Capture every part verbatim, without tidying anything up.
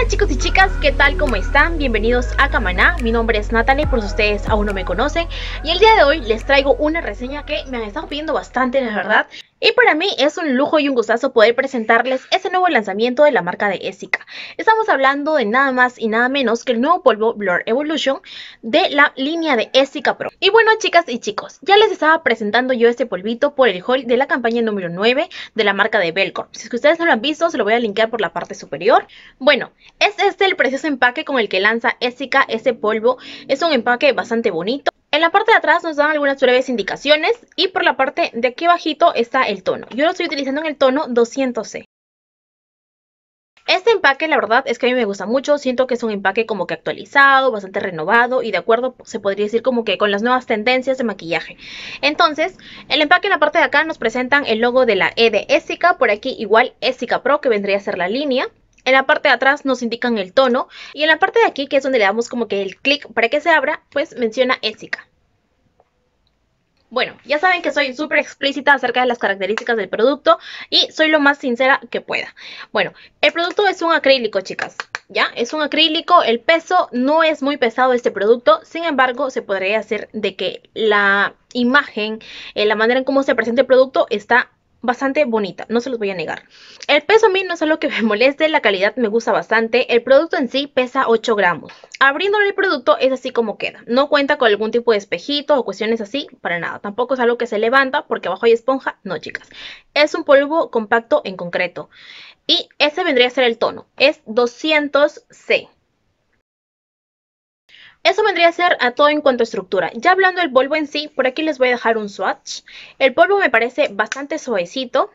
Hola chicos y chicas, ¿qué tal? ¿Cómo están? Bienvenidos a Camaná. Mi nombre es Natalie, por si ustedes aún no me conocen. Y el día de hoy les traigo una reseña que me han estado pidiendo bastante, la verdad. Y para mí es un lujo y un gustazo poder presentarles ese nuevo lanzamiento de la marca de Essica. Estamos hablando de nada más y nada menos que el nuevo polvo Blur Evolution de la línea de Essica Pro. Y bueno chicas y chicos, ya les estaba presentando yo este polvito por el haul de la campaña número nueve de la marca de Belcorp. Si es que ustedes no lo han visto, se lo voy a linkear por la parte superior. Bueno, es este el precioso empaque con el que lanza Essica este polvo. Es un empaque bastante bonito. En la parte de atrás nos dan algunas breves indicaciones y por la parte de aquí abajito está el tono. Yo lo estoy utilizando en el tono doscientos C. Este empaque la verdad es que a mí me gusta mucho, siento que es un empaque como que actualizado, bastante renovado y de acuerdo se podría decir como que con las nuevas tendencias de maquillaje. Entonces, el empaque en la parte de acá nos presentan el logo de la E de Essica, por aquí igual Essica Pro que vendría a ser la línea. En la parte de atrás nos indican el tono y en la parte de aquí, que es donde le damos como que el clic para que se abra, pues menciona Essica. Bueno, ya saben que soy súper explícita acerca de las características del producto y soy lo más sincera que pueda. Bueno, el producto es un acrílico, chicas. Ya, es un acrílico, el peso no es muy pesado este producto, sin embargo se podría hacer de que la imagen, eh, la manera en cómo se presenta el producto está bastante bonita, no se los voy a negar. El peso a mí no es algo que me moleste, la calidad me gusta bastante. El producto en sí pesa ocho gramos. Abriéndole el producto es así como queda. No cuenta con algún tipo de espejito o cuestiones así, para nada. Tampoco es algo que se levanta porque abajo hay esponja. No, chicas. Es un polvo compacto en concreto. Y ese vendría a ser el tono. Es doscientos C. Eso vendría a ser a todo en cuanto a estructura. Ya hablando del polvo en sí, por aquí les voy a dejar un swatch. El polvo me parece bastante suavecito.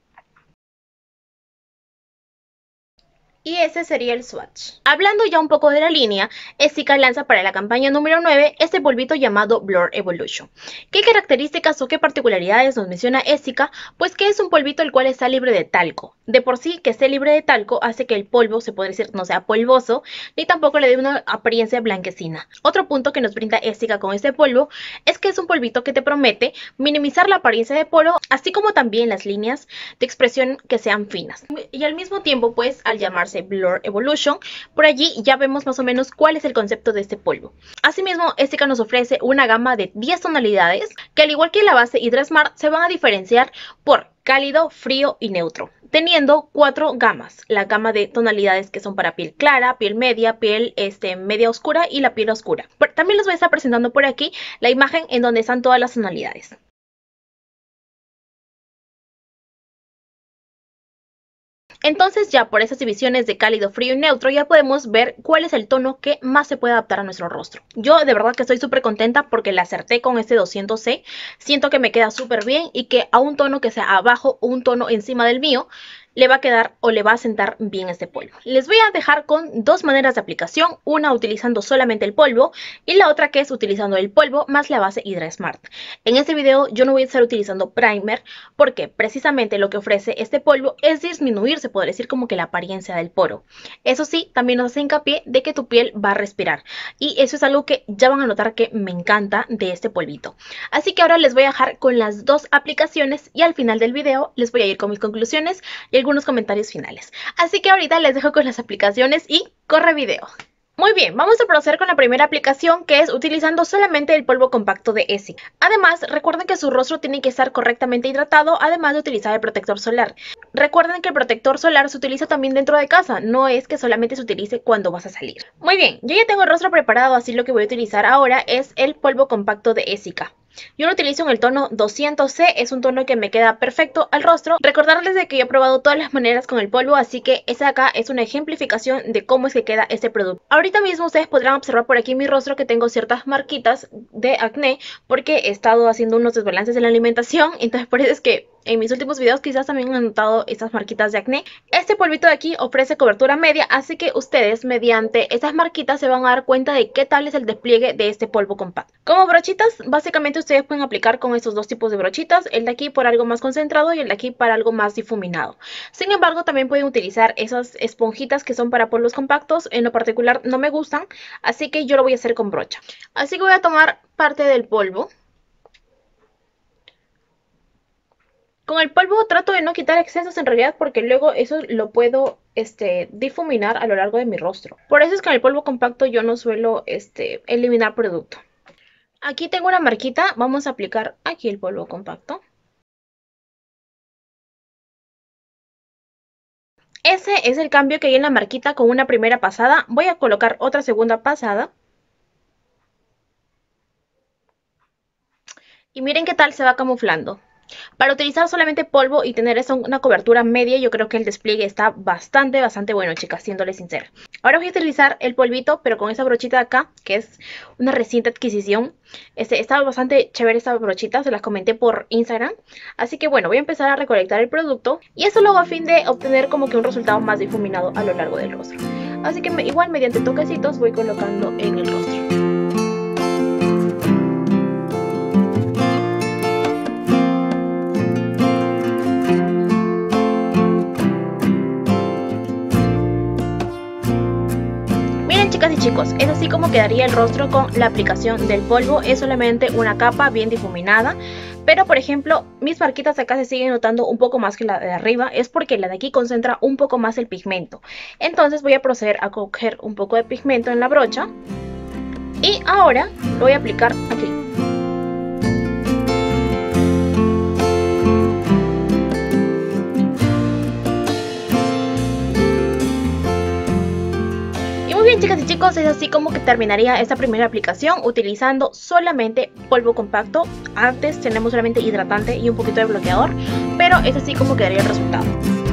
Y ese sería el swatch. Hablando ya un poco de la línea, Essica lanza para la campaña número nueve este polvito llamado Blur Evolution. ¿Qué características o qué particularidades nos menciona Essica? Pues que es un polvito el cual está libre de talco. De por sí que esté libre de talco hace que el polvo, se puede decir, no sea polvoso, ni tampoco le dé una apariencia blanquecina. Otro punto que nos brinda Essica con este polvo es que es un polvito que te promete minimizar la apariencia de poro, así como también las líneas de expresión que sean finas. Y al mismo tiempo, pues, al llamarse Blur Evolution, por allí ya vemos más o menos cuál es el concepto de este polvo. Asimismo, Essica nos ofrece una gama de diez tonalidades que, al igual que la base Hydra Smart, se van a diferenciar por cálido, frío y neutro, teniendo cuatro gamas. La gama de tonalidades que son para piel clara, piel media, piel este, media oscura y la piel oscura. Pero también les voy a estar presentando por aquí la imagen en donde están todas las tonalidades. Entonces ya por esas divisiones de cálido, frío y neutro ya podemos ver cuál es el tono que más se puede adaptar a nuestro rostro. Yo de verdad que estoy súper contenta porque la acerté con este doscientos C. Siento que me queda súper bien y que a un tono que sea abajo o un tono encima del mío le va a quedar o le va a sentar bien este polvo. Les voy a dejar con dos maneras de aplicación, una utilizando solamente el polvo y la otra que es utilizando el polvo más la base Hydra Smart. En este video yo no voy a estar utilizando primer porque precisamente lo que ofrece este polvo es disminuir, se podría decir, como que la apariencia del poro. Eso sí, también nos hace hincapié de que tu piel va a respirar y eso es algo que ya van a notar que me encanta de este polvito. Así que ahora les voy a dejar con las dos aplicaciones y al final del video les voy a ir con mis conclusiones y algunos comentarios finales. Así que ahorita les dejo con las aplicaciones y corre video. Muy bien, vamos a proceder con la primera aplicación, que es utilizando solamente el polvo compacto de Essica. Además, recuerden que su rostro tiene que estar correctamente hidratado, además de utilizar el protector solar. Recuerden que el protector solar se utiliza también dentro de casa, no es que solamente se utilice cuando vas a salir. Muy bien, yo ya tengo el rostro preparado, así lo que voy a utilizar ahora es el polvo compacto de Essica. Yo lo utilizo en el tono doscientos C, es un tono que me queda perfecto al rostro. Recordarles de que yo he probado todas las maneras con el polvo, así que esta acá es una ejemplificación de cómo es que queda este producto. Ahorita mismo ustedes podrán observar por aquí en mi rostro que tengo ciertas marquitas de acné porque he estado haciendo unos desbalances en la alimentación, entonces por eso es que en mis últimos videos quizás también han notado estas marquitas de acné. Este polvito de aquí ofrece cobertura media, así que ustedes mediante estas marquitas se van a dar cuenta de qué tal es el despliegue de este polvo compacto. Como brochitas, básicamente ustedes pueden aplicar con estos dos tipos de brochitas, el de aquí por algo más concentrado y el de aquí para algo más difuminado. Sin embargo, también pueden utilizar esas esponjitas que son para polvos compactos, en lo particular no me gustan, así que yo lo voy a hacer con brocha. Así que voy a tomar parte del polvo Con el polvo trato de no quitar excesos en realidad porque luego eso lo puedo este, difuminar a lo largo de mi rostro. Por eso es que con el polvo compacto yo no suelo este, eliminar producto. Aquí tengo una marquita, vamos a aplicar aquí el polvo compacto. Ese es el cambio que hay en la marquita con una primera pasada. Voy a colocar otra segunda pasada. Y miren qué tal se va camuflando. Para utilizar solamente polvo y tener eso una cobertura media, yo creo que el despliegue está bastante, bastante bueno, chicas, siéndole sincera. Ahora voy a utilizar el polvito, pero con esa brochita de acá, que es una reciente adquisición. Este, estaba bastante chévere esta brochita, se las comenté por Instagram. Así que bueno, voy a empezar a recolectar el producto. Y eso lo hago a fin de obtener como que un resultado más difuminado a lo largo del rostro. Así que me, igual mediante toquecitos voy colocando en el rostro. Chicas y chicos, es así como quedaría el rostro con la aplicación del polvo. Es solamente una capa bien difuminada, pero por ejemplo mis marquitas acá se siguen notando un poco más que la de arriba. Es porque la de aquí concentra un poco más el pigmento. Entonces voy a proceder a coger un poco de pigmento en la brocha y ahora lo voy a aplicar aquí. Muy bien, chicas y chicos, es así como que terminaría esta primera aplicación utilizando solamente polvo compacto. Antes tenemos solamente hidratante y un poquito de bloqueador, pero es así como quedaría el resultado.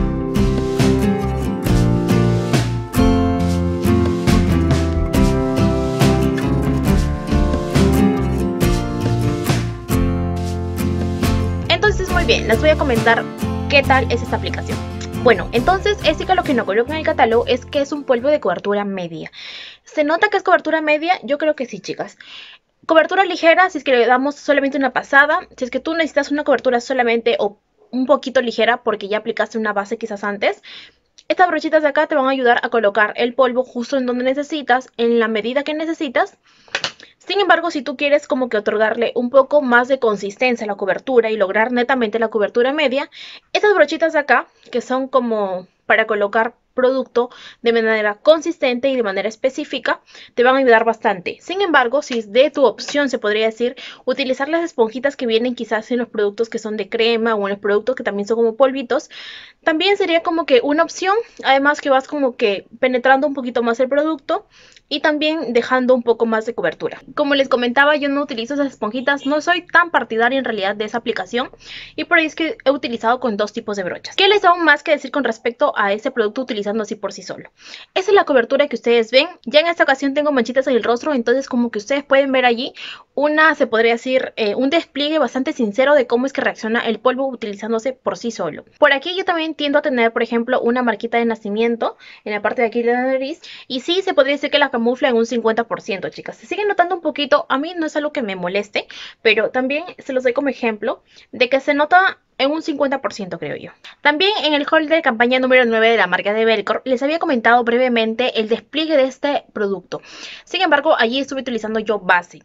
Entonces muy bien, les voy a comentar qué tal es esta aplicación. Bueno, entonces este que lo que no coloco en el catálogo es que es un polvo de cobertura media. ¿Se nota que es cobertura media? Yo creo que sí, chicas. Cobertura ligera si es que le damos solamente una pasada. Si es que tú necesitas una cobertura solamente o un poquito ligera porque ya aplicaste una base quizás antes, estas brochitas de acá te van a ayudar a colocar el polvo justo en donde necesitas, en la medida que necesitas. Sin embargo, si tú quieres como que otorgarle un poco más de consistencia a la cobertura y lograr netamente la cobertura media, estas brochitas de acá, que son como para colocar producto de manera consistente y de manera específica, te van a ayudar bastante. Sin embargo, si es de tu opción, se podría decir, utilizar las esponjitas que vienen quizás en los productos que son de crema o en los productos que también son como polvitos, también sería como que una opción. Además que vas como que penetrando un poquito más el producto y también dejando un poco más de cobertura. Como les comentaba, yo no utilizo esas esponjitas, no soy tan partidaria en realidad de esa aplicación y por ahí es que he utilizado con dos tipos de brochas. ¿Qué les hago más que decir con respecto a ese producto utilizando así por sí solo? Esa es la cobertura que ustedes ven. Ya en esta ocasión tengo manchitas en el rostro, entonces como que ustedes pueden ver allí una, se podría decir, eh, un despliegue bastante sincero de cómo es que reacciona el polvo utilizándose por sí solo. Por aquí yo también tiendo a tener, por ejemplo, una marquita de nacimiento en la parte de aquí de la nariz y sí se podría decir que la camufla en un cincuenta por ciento, chicas. Se sigue notando un poquito, a mí no es algo que me moleste, pero también se los doy como ejemplo de que se nota en un cincuenta por ciento, creo yo. También en el haul de campaña número nueve de la marca de Belcorp les había comentado brevemente el despliegue de este producto. Sin embargo, allí estuve utilizando yo base.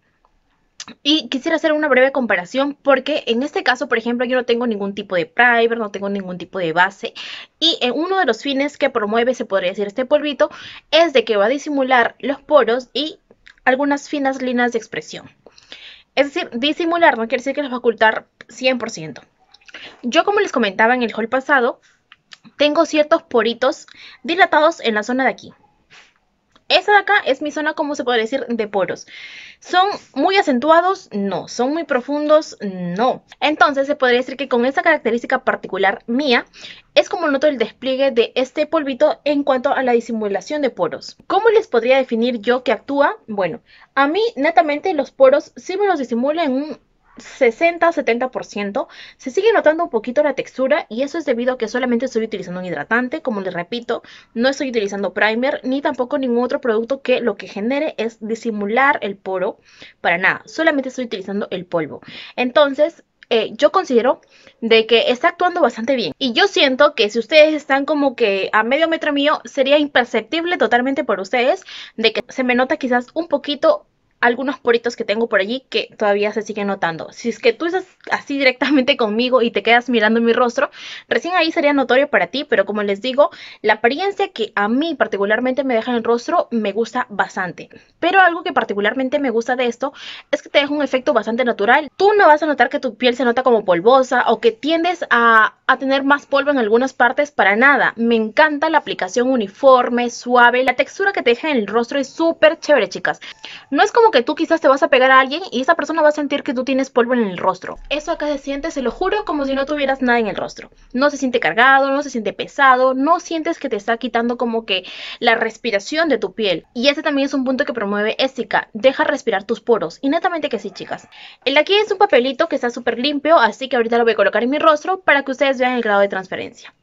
Y quisiera hacer una breve comparación porque en este caso, por ejemplo, yo no tengo ningún tipo de primer, no tengo ningún tipo de base. Y en uno de los fines que promueve, se podría decir, este polvito, es de que va a disimular los poros y algunas finas líneas de expresión. Es decir, disimular no quiere decir que los va a ocultar cien por ciento. Yo, como les comentaba en el haul pasado, tengo ciertos poritos dilatados en la zona de aquí. Esa de acá es mi zona, como se puede decir, de poros. ¿Son muy acentuados? No. ¿Son muy profundos? No. Entonces se podría decir que con esta característica particular mía es como noto el despliegue de este polvito en cuanto a la disimulación de poros. ¿Cómo les podría definir yo que actúa? Bueno, a mí netamente los poros sí me los disimula en un sesenta a setenta por ciento. Se sigue notando un poquito la textura y eso es debido a que solamente estoy utilizando un hidratante. Como les repito, no estoy utilizando primer ni tampoco ningún otro producto que lo que genere es disimular el poro. Para nada, solamente estoy utilizando el polvo. Entonces eh, yo considero de que está actuando bastante bien. Y yo siento que si ustedes están como que a medio metro mío, sería imperceptible totalmente por ustedes de que se me nota quizás un poquito algunos poritos que tengo por allí que todavía se siguen notando. Si es que tú estás así directamente conmigo y te quedas mirando mi rostro, recién ahí sería notorio para ti, pero como les digo, la apariencia que a mí particularmente me deja en el rostro me gusta bastante. Pero algo que particularmente me gusta de esto es que te deja un efecto bastante natural. Tú no vas a notar que tu piel se nota como polvosa o que tiendes a, a tener más polvo en algunas partes, para nada. Me encanta la aplicación uniforme, suave, la textura que te deja en el rostro es súper chévere, chicas. No es como que tú quizás te vas a pegar a alguien y esa persona va a sentir que tú tienes polvo en el rostro. Eso acá se siente, se lo juro, como si no tuvieras nada en el rostro. No se siente cargado, no se siente pesado, no sientes que te está quitando como que la respiración de tu piel. Y ese también es un punto que promueve Essica, deja respirar tus poros. Y netamente que sí, chicas. El de aquí es un papelito que está súper limpio, así que ahorita lo voy a colocar en mi rostro para que ustedes vean el grado de transferencia.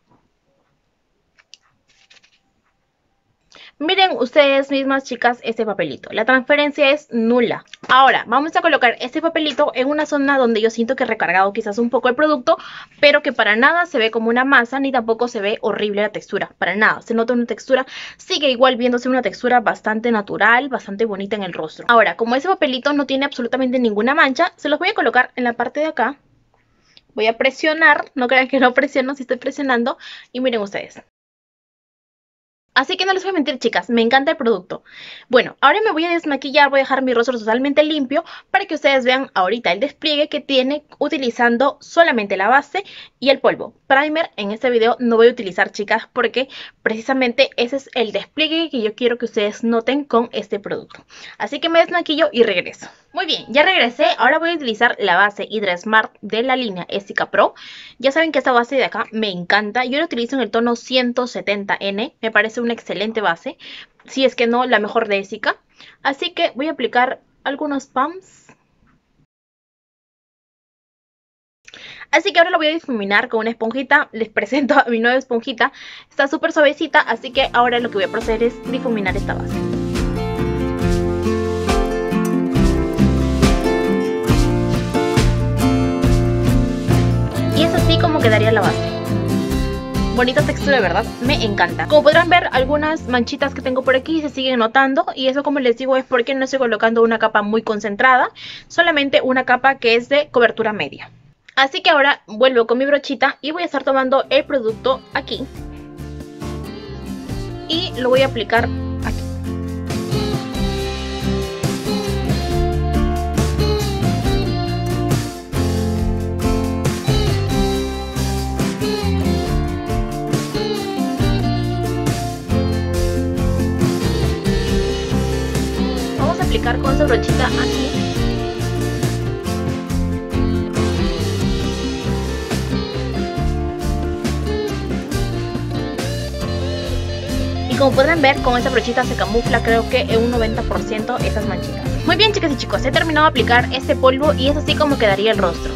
Miren ustedes mismas, chicas, este papelito. La transferencia es nula. Ahora, vamos a colocar este papelito en una zona donde yo siento que he recargado quizás un poco el producto, pero que para nada se ve como una masa, ni tampoco se ve horrible la textura. Para nada. Se nota una textura, sigue igual viéndose una textura bastante natural, bastante bonita en el rostro. Ahora, como ese papelito no tiene absolutamente ninguna mancha, se los voy a colocar en la parte de acá. Voy a presionar, no crean que no presiono, si estoy presionando, y miren ustedes. Así que no les voy a mentir, chicas, me encanta el producto. Bueno, ahora me voy a desmaquillar, voy a dejar mi rostro totalmente limpio para que ustedes vean ahorita el despliegue que tiene utilizando solamente la base y el polvo. Primer en este video no voy a utilizar, chicas, porque precisamente ese es el despliegue que yo quiero que ustedes noten con este producto. Así que me desmaquillo y regreso. Muy bien, ya regresé. Ahora voy a utilizar la base Hydra Smart de la línea Essica Pro. Ya saben que esta base de acá me encanta. Yo la utilizo en el tono ciento setenta N. Me parece una excelente base. Si es que no, la mejor de Essica. Así que voy a aplicar algunos pumps. Así que ahora lo voy a difuminar con una esponjita. Les presento a mi nueva esponjita. Está súper suavecita, así que ahora lo que voy a proceder es difuminar esta base. Y es así como quedaría la base. Bonita textura, ¿verdad? Me encanta. Como podrán ver, algunas manchitas que tengo por aquí se siguen notando. Y eso, como les digo, es porque no estoy colocando una capa muy concentrada. Solamente una capa que es de cobertura media. Así que ahora vuelvo con mi brochita y voy a estar tomando el producto aquí. Y lo voy a aplicar aquí. Vamos a aplicar con esa brochita aquí. Como podrán ver, con esta brochita se camufla, creo que en un noventa por ciento esas manchitas. Muy bien, chicas y chicos, he terminado de aplicar este polvo y es así como quedaría el rostro.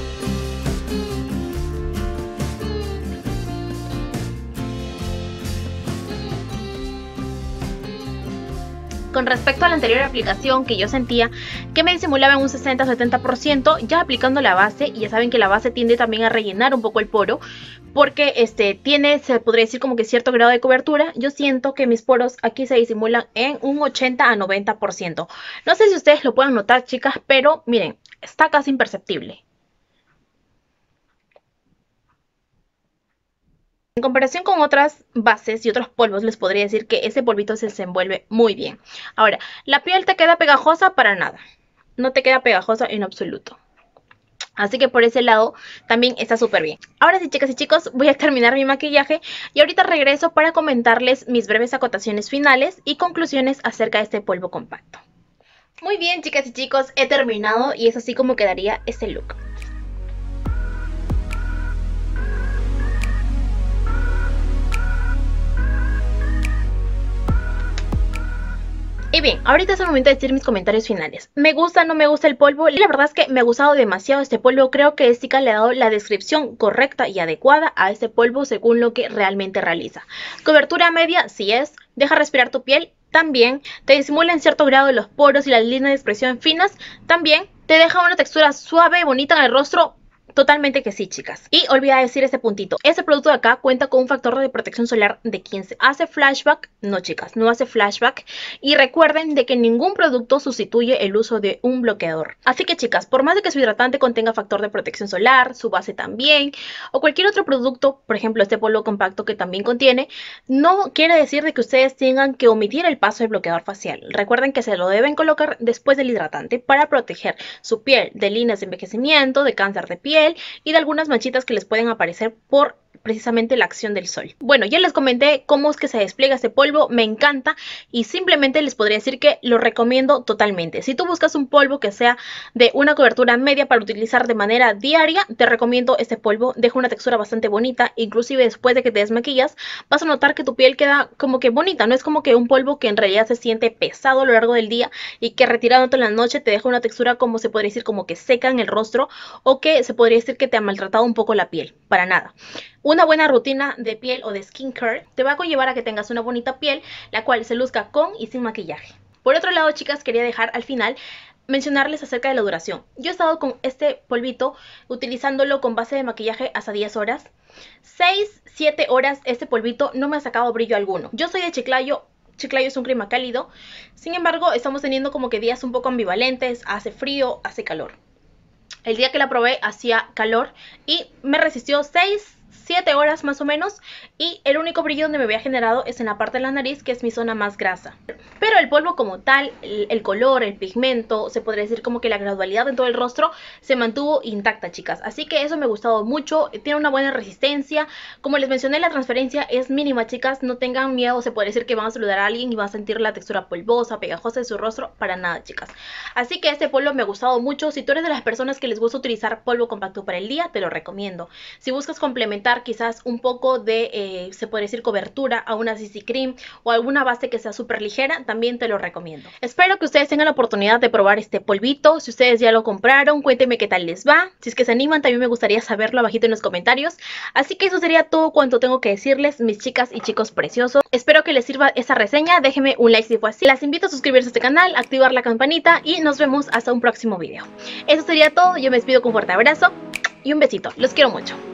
Con respecto a la anterior aplicación, que yo sentía que me disimulaba en un sesenta a setenta por ciento, ya aplicando la base, y ya saben que la base tiende también a rellenar un poco el poro, porque este tiene, se podría decir, como que cierto grado de cobertura. Yo siento que mis poros aquí se disimulan en un ochenta a noventa por ciento. No sé si ustedes lo pueden notar, chicas, pero miren, está casi imperceptible. En comparación con otras bases y otros polvos, les podría decir que ese polvito se desenvuelve muy bien. Ahora, ¿la piel te queda pegajosa? Para nada. No te queda pegajosa en absoluto. Así que por ese lado también está súper bien. Ahora sí, chicas y chicos, voy a terminar mi maquillaje y ahorita regreso para comentarles mis breves acotaciones finales y conclusiones acerca de este polvo compacto. Muy bien, chicas y chicos, he terminado y es así como quedaría este look. Y bien, ahorita es el momento de decir mis comentarios finales. ¿Me gusta, no me gusta el polvo? La verdad es que me ha gustado demasiado este polvo. Creo que Essica le ha dado la descripción correcta y adecuada a este polvo según lo que realmente realiza. Cobertura media, sí es. Deja respirar tu piel, también. Te disimula en cierto grado los poros y las líneas de expresión finas, también. Te deja una textura suave y bonita en el rostro, Totalmente que sí, chicas. Y olvidé decir este puntito. Este producto de acá cuenta con un factor de protección solar de quince. ¿Hace flashback? No, chicas, no hace flashback. Y recuerden de que ningún producto sustituye el uso de un bloqueador. Así que, chicas, por más de que su hidratante contenga factor de protección solar, su base también, o cualquier otro producto, por ejemplo, este polvo compacto que también contiene, no quiere decir de que ustedes tengan que omitir el paso del bloqueador facial. Recuerden que se lo deben colocar después del hidratante para proteger su piel de líneas de envejecimiento, de cáncer de piel y de algunas manchitas que les pueden aparecer por precisamente la acción del sol. Bueno, ya les comenté cómo es que se despliega este polvo, me encanta y simplemente les podría decir que lo recomiendo totalmente. Si tú buscas un polvo que sea de una cobertura media para utilizar de manera diaria, te recomiendo este polvo. Deja una textura bastante bonita, inclusive después de que te desmaquillas vas a notar que tu piel queda como que bonita, no es como que un polvo que en realidad se siente pesado a lo largo del día y que retirándote en la noche te deja una textura como se podría decir como que seca en el rostro, o que se podría decir que te ha maltratado un poco la piel, para nada. Una buena rutina de piel o de skincare te va a conllevar a que tengas una bonita piel, la cual se luzca con y sin maquillaje. Por otro lado, chicas, quería dejar al final mencionarles acerca de la duración. Yo he estado con este polvito utilizándolo con base de maquillaje hasta diez horas. seis, siete horas este polvito no me ha sacado brillo alguno. Yo soy de Chiclayo. Chiclayo es un clima cálido. Sin embargo, estamos teniendo como que días un poco ambivalentes. Hace frío, hace calor. El día que la probé hacía calor y me resistió seis, siete horas más o menos, y el único brillo donde me había generado es en la parte de la nariz, que es mi zona más grasa. Pero el polvo como tal, el, el color, el pigmento, se podría decir como que la gradualidad en todo el rostro se mantuvo intacta, chicas. Así que eso me ha gustado mucho, tiene una buena resistencia. Como les mencioné, la transferencia es mínima, chicas, no tengan miedo, se puede decir que van a saludar a alguien y van a sentir la textura polvosa, pegajosa de su rostro, para nada, chicas. Así que este polvo me ha gustado mucho. Si tú eres de las personas que les gusta utilizar polvo compacto para el día, te lo recomiendo. Si buscas complementar quizás un poco de, eh, se puede decir, cobertura a una C C cream o alguna base que sea súper ligera, también te lo recomiendo. Espero que ustedes tengan la oportunidad de probar este polvito. Si ustedes ya lo compraron, cuéntenme qué tal les va. Si es que se animan, también me gustaría saberlo abajito en los comentarios. Así que eso sería todo cuanto tengo que decirles, mis chicas y chicos preciosos. Espero que les sirva esta reseña. Déjenme un like si fue así. Las invito a suscribirse a este canal, activar la campanita y nos vemos hasta un próximo video. Eso sería todo. Yo me despido con un fuerte abrazo y un besito. Los quiero mucho.